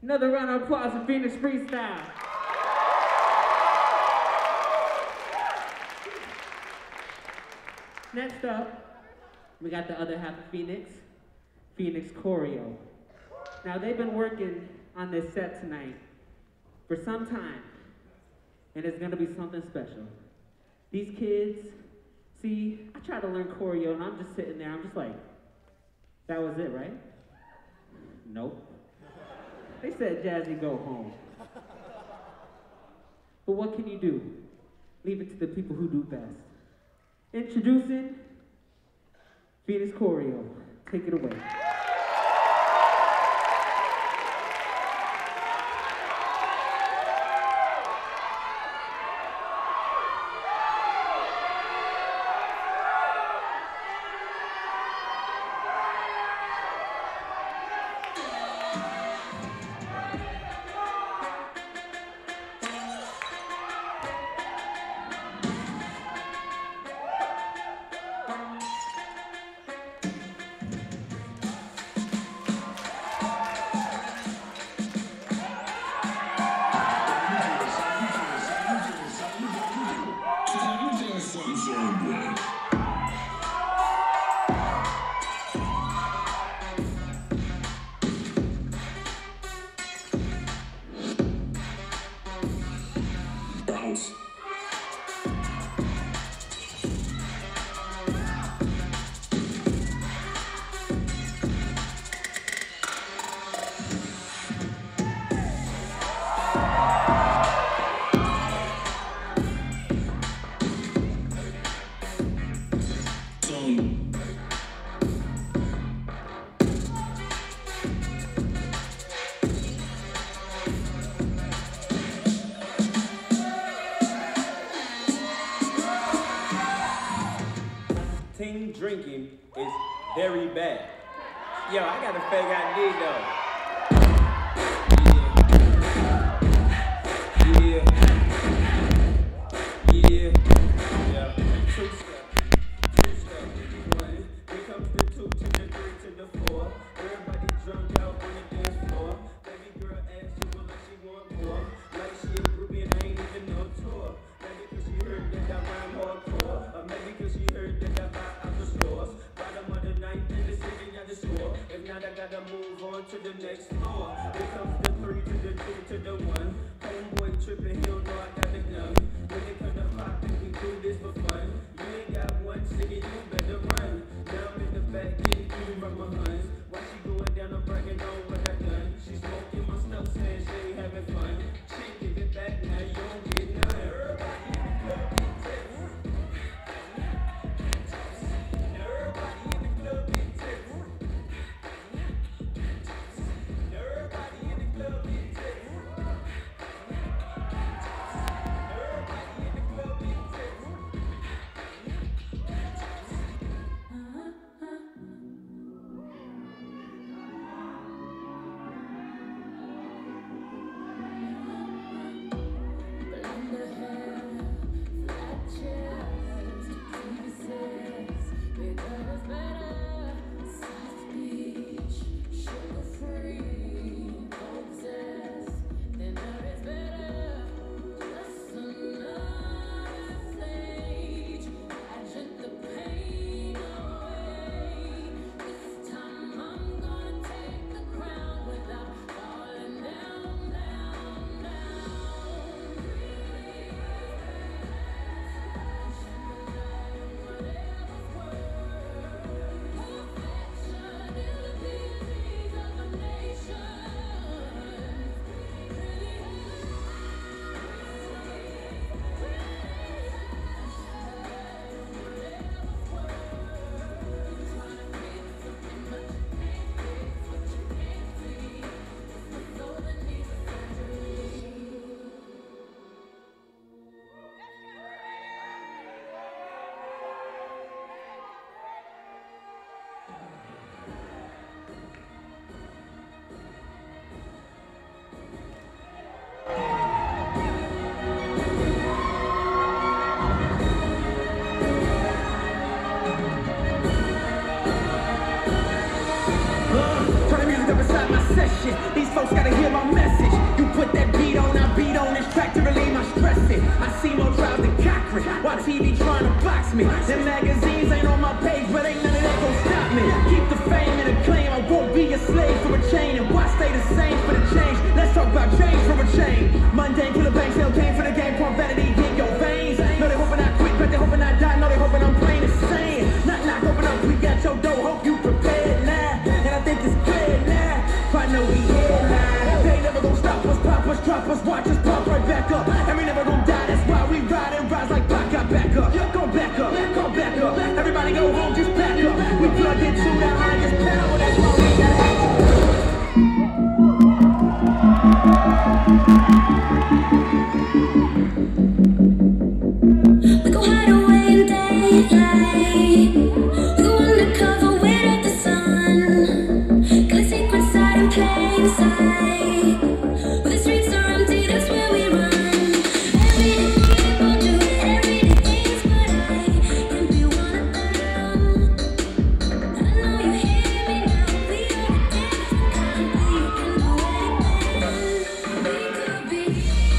Another round of applause for PhiNix Freestyle. Next up, we got the other half of PhiNix Choreo. Now they've been working on this set tonight for some time, and it's gonna be something special. These kids, see, I tried to learn choreo and I'm just sitting there, I'm just like, that was it, right? Nope. They said, Jazzy, go home. But what can you do? Leave it to the people who do best. Introducing PhiNix Choreo. Take it away. Drinking is very bad. Yo, I got a fake ID though. Yeah. Two step. One. Here comes the 2 to the 3 to the 4. Everybody drunk out on the dance floor. Baby girl asked you like she want more. Like she a groupie and I ain't even no tour. Maybe cause she heard that I rhyme hardcore. Or maybe cause she heard that I buy out the stores. Bottom of the ninth in the city, got the score. If not, I gotta move on to the next floor. Here comes the 3 to the 2 to the 1. Homeboy tripping, he don't know I got the gun. When it come to poppin', we do this for fun. You ain't got one ticket, you better run. Now I'm in the back getting food from my huns. While she going down, I'm bragging on what I done. She smoking my stuff, saying she ain't having fun. She give it back, now you don't get none. Everybody in the club get tips. Everybody in the club get tips. Everybody in the club get tips. Everybody in the club get tips. Turn the music up inside. like my session. These folks gotta hear my message. You put that beat on, I beat on this track to relieve my stressing. I see more trials than Cochran, while TV trying to box me. Them magazines ain't on my page, but ain't none of that gon' stop me. Keep the fame and acclaim, I won't be a slave for a chain. And why stay the same for the change? Let's talk about change for a change. Mundane, killer banks, hell came for the game, pour vanity in your veins. No, they hoping I quit, but they hoping I die. No, they hoping I'm playing insane. Knock, open up, we got your door, hope you prepared now. And I think it's clear now, I know we here now. They never gon' stop us, pop us, drop us, watch us pop right back up. And we never gon' die, that's why we ride and rise like Pac. Got back up, go back up, go back up. Everybody go home, just back up. We plugged into the highest power, that's why we got action. We go hide away in daylight. We go undercover without the sun. Got a secret side in plain sight. Where the streets are empty, that's where we run. Everyday people do everyday things, but I can be one of them. I know you hear me now. We are a different kind, but you can do anything. We could be.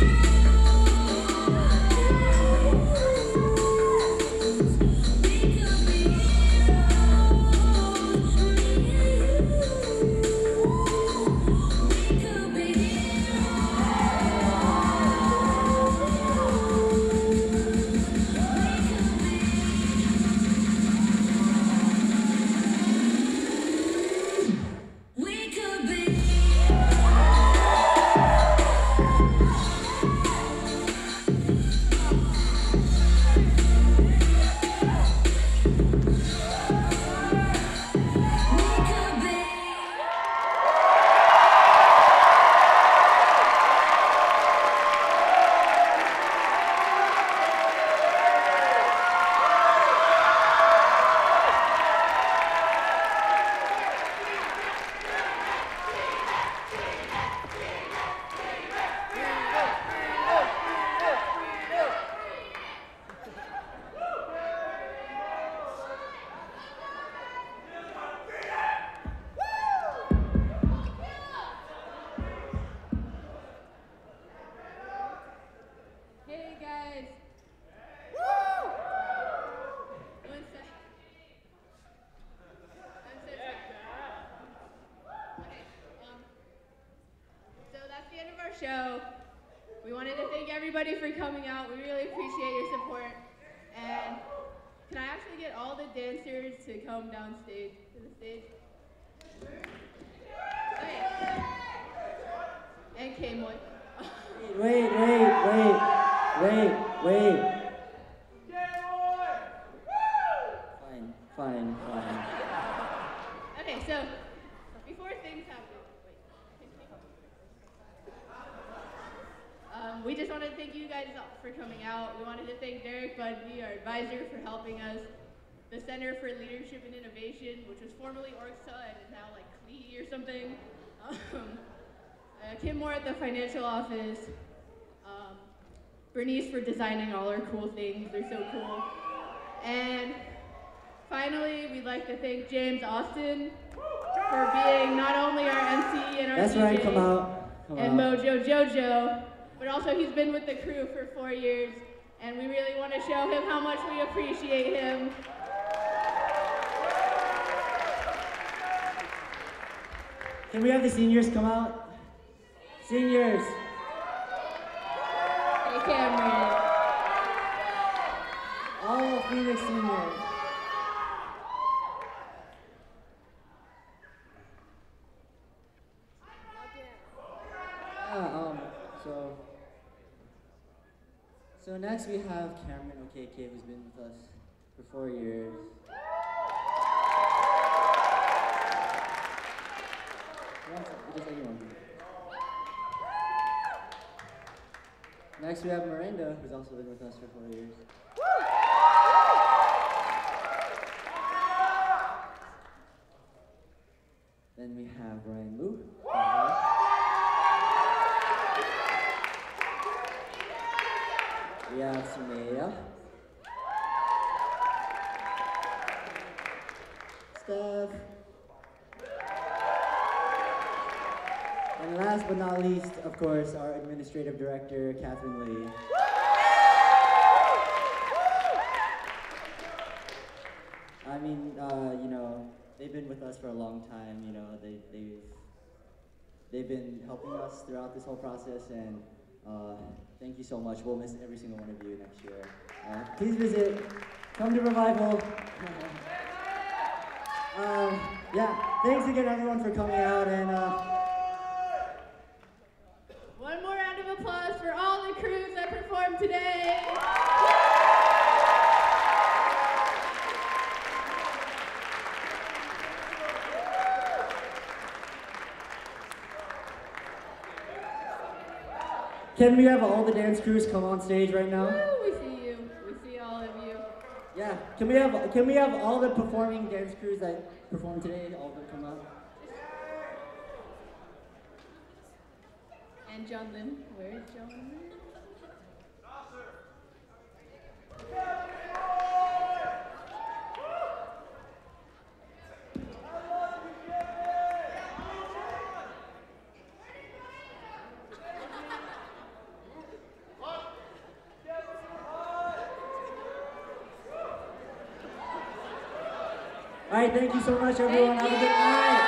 Show. We wanted to thank everybody for coming out. We really appreciate your support. And can I actually get all the dancers to come downstage to the stage? Okay. And K-Moy. Wait. Fine. Okay, so before things happen, we just wanted to thank you guys for coming out. We wanted to thank Derek Budby, our advisor, for helping us. The Center for Leadership and Innovation, which was formerly ORCSA and is now like CLE or something. Kim Moore at the financial office. Bernice for designing all our cool things. They're so cool. And finally, we'd like to thank James Austen for being not only our MC and our That's DJ, right, come out. and Mojo Jojo, but also he's been with the crew for 4 years, and we really want to show him how much we appreciate him. Can we have the seniors come out? Seniors. Hey, Cameron. All PhiNix seniors. So next we have Cameron OKK, who's been with us for 4 years. Just anyone. Next we have Miranda, who's also been with us for 4 years. Then we have Ryan Wu. We have Sumaya. Steph. And last but not least, of course, our administrative director, Catherine Lee. I mean, you know, they've been with us for a long time. You know, they've been helping us throughout this whole process, and thank you so much. We'll miss every single one of you next year. Please visit. Come to Revival. Yeah, thanks again, everyone, for coming out, and. One more round of applause for all the crews that performed today. Can we have all the dance crews come on stage right now? Woo, we see you. We see all of you. Yeah. Can we have all the performing dance crews that performed today, all of them come out? And John Lim. Where is John Lim? All right, thank you so much, everyone. Have a good night.